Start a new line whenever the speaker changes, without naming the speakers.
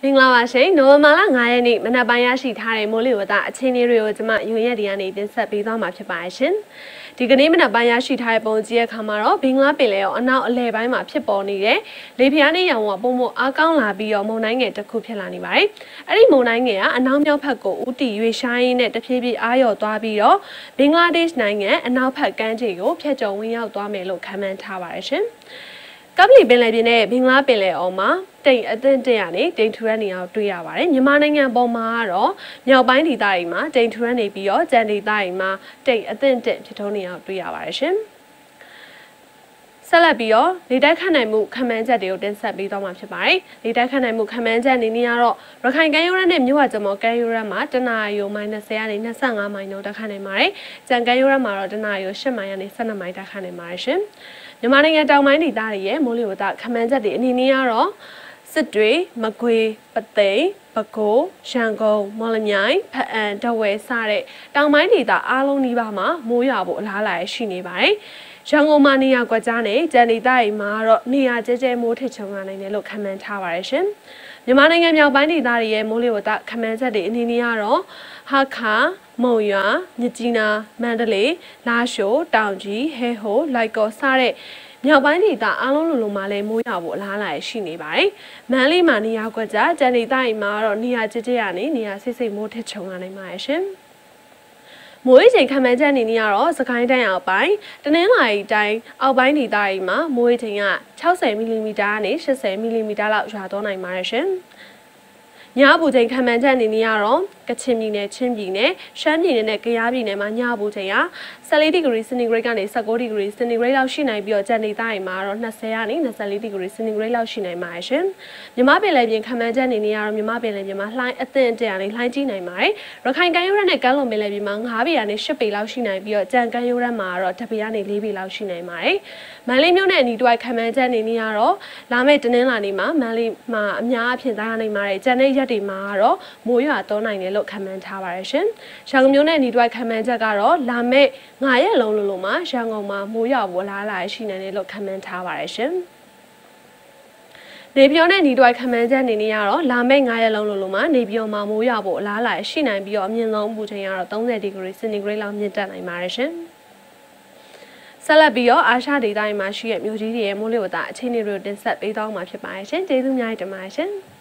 မင်္ဂလာပါရှင်နိုဝင်ဘာလ9ရက်နေ့မနက်ပိုင်းရရှိထားတဲ့မိုးလေဝသအခြေအနေတွေကိုကျွန်မယူရက်ဒီကနေတင်ဆက်ပေးသွားမှာဖြစ်ပါတယ်ရှင်ဒီကနေ့မနက်ပိုင်းရရှိထားတဲ့ပုံကြီးရဲ့ခါမှာတော့ဘင်္ဂလားပင်လယ်အော်အနောက်အလယ်ပိုင်းမှာဖြစ်ပေါ်နေတဲ့လေပြင်းနဲ့ရောင်ဝပုံမအားကောင်းလာပြီးတော့မုန်တိုင်းငယ်တစ်ခုဖြစ်လာနေပါတယ်အဲ့ဒီမုန်တိုင်းငယ်ကအနောက်မြောက်ဘက်ကိုဦးတည်ရွေ့ရှိုင်းနဲ့တဖြည်းဖြည်းအားလျော့သွားပြီးတော့ဘင်္ဂလားဒေ့ရှ်နိုင်ငံအနောက်ဘက်ကမ်းခြေကိုဖျက်ကျော်ဝင်ရောက်သွားမယ်လို့ခန့်မှန်းထားပါတယ်ရှင်ကပလီပင်လယ်ပြင်နဲ့ဘင်္ဂလားပင်လယ်အော်မှာတိမ်အသင့်တရနေတိမ်ထူရနေအောင်တွေ့ရပါတယ်မြန်မာနိုင်ငံပေါ်မှာကတော့မြောက်ပိုင်းဒေသတွေမှာတိမ်ထူရနေပြီးတော့ကြံဒေသတွေမှာတိမ်အသင့်တက်ဖြစ်ထုံးနေအောင်တွေ့ရပါတယ်ရှင်ဆက်လက်ပြီးတော့လေတိုက်ခတ်နိုင်မှုခန့်မှန်းချက်တွေကိုတင်ဆက်ပေးသွားမှာဖြစ်ပါတယ်လေတိုက်ခတ်နိုင်မှုခန့်မှန်းချက်အနေနဲ့ကတော့ရခိုင်ကမ်းရိုးတန်းနဲ့မြို့ဝကျမော်ကမ်းရိုးတန်းမှာတနအီရိုမိုင်20ကနေ25မိုင်နှုန်းတက်ခတ်နိုင်ပါတယ်ကြံကမ်းရိုးတန်းမှာတော့တနအီရို8မိုင်ကနေ12မိုင်တက်ခတ်နိုင်ပါတယ်ရှင်မြန်မာနိုင်ငံတောင်ပိုင်းဒေသတွေရဲ့မိုးလေဝသခန့်မှန်းချက်တွေအနေနဲ့ကတော့စစ်တွေမကွေပသိမ်ပဲခူးရန်ကုန်မော်လမြိုင်ဖအံတဝဲစတဲ့တောင်ပိုင်းဒေသအားလုံးနီးပါးမှာမိုးရွာဖို့အလားအလာရှိနေပါတယ်ရန်ကုန်မှာနေရာကွက်ကြားနဲ့ကြံဒေသတွေမှာတော့နေရာကျဲကျဲမိုးထစ်ချုံလာနိုင်တယ်လို့ခန့်မှန်းထားပါတယ်ရှင်မြန်မာနိုင်ငံမြောက်ပိုင်းဒေသတွေရဲ့မိုးလေဝသခန့်မှန်းချက်တွေအနေနဲ့ကတော့ဟာခါမုံရွာမြစ်ကြီးနားမန္တလေးလာရှိုးတောင်ကြီးဟဲဟိုလိုက်ကောစတဲ့မြောက်ပိုင်းဒေသအားလုံးလိုမှာလည်းမိုးရွာဖို့အလားအလာရှိနေပါတယ်။မန္တလေးမှာနေရာကွက်ကြားကြံဒေသတွေမှာတော့နေရာကျကျရနေနေရာစိတ်မိုးထစ်ချုံလာနိုင်ပါတယ်ရှင်။မိုးရေချိန်ခန့်မှန်းချက်အနေနဲ့ကတော့စကိုင်းတိုင်းအောက်ပိုင်းတနင်္လာရီတိုင်းအောက်ပိုင်းဒေသတွေမှာမိုးရေချိန်က60မီလီမီတာကနေ80မီလီမီတာလောက်ရွာသွားနိုင်ပါတယ်ရှင်။ညအပူချိန်ခန့်မှန်းချက်အနေနဲ့ကတော့ကချင်ပြည်နယ်ချင်းပြည်နယ်ရှမ်းပြည်နယ်နဲ့ကယားပြည်နယ်မှာညအပူချိန်က14ဒီဂရီစင်တီဂရိတ်ကနေ19ဒီဂရီစင်တီဂရိတ်လောက်ရှိနိုင်ပြီးတော့ကြံဒေသတွေမှာတော့20ကနေ24ဒီဂရီစင်တီဂရိတ်လောက်ရှိနိုင်ပါတယ်ရှင်။မြမပင်လယ်ပြင်ခန့်မှန်းချက်အနေနဲ့ကတော့မြမပင်လယ်ပြင်မှာလှိုင်းအသင့်အတန်လေးလှိုင်းကြီးနိုင်ပါတယ်။ရခိုင်ကမ်းရိုးတန်းနဲ့ကမ်းလွန်ပင်လယ်ပြင်မှာ9ပေကနေ10ပေလောက်ရှိနိုင်ပြီးတော့ကြံကမ်းရိုးတန်းမှာတော့10ပေကနေ4ပေလောက်ရှိနိုင်ပါတယ်။မန္တလေးမြို့နဲ့အနီးတစ်ဝိုက်ခန့်မှန်းချက်အနေနဲ့ကတော့လာမယ့်တနင်္လာနေ့မှာမန္တလေးမှာအများအပြားသားနိုင်ပါတယ်။ကြံတဲ့ရက်တွေမှာကတော့မိုးရွာသွန်းနိုင်တယ်လို့ခန့်မှန်းထားပါတယ်ရှင်။ရန်ကုန်မြို့နဲ့အနီးတစ်ဝိုက်ခန့်မှန်းချက်ကတော့လာမယ့်9ရက်လုံးလုံးမှာရန်ကုန်မှာမိုးရွာဖို့အလားအလာရှိနေတယ်လို့ခန့်မှန်းထားပါတယ်ရှင်။နေပြည်တော်နဲ့ညီတွိုက်ခန့်မှန်းချက်အနေနဲ့ကတော့လာမယ့်9ရက်လုံးလုံးမှာနေပြည်တော်မှာမိုးရွာဖို့အလားအလာရှိနိုင်ပြီးတော့အမြင့်ဆုံးအပူချိန်ကတော့30ဒီဂရီစင်တီဂရိတ်လောက်မြင့်တက်နိုင်ပါတယ်ရှင်။ဆက်လက်ပြီးတော့အာရှဒေသမှာရှိတဲ့မြို့ကြီးတွေရဲ့မိုးလေဝသအခြေအနေတွေကိုတင်ဆက်ပေးသွားမှာဖြစ်ပါတယ်ရှင်။ကျေးဇူးများတင်ပါတယ်ရှင်။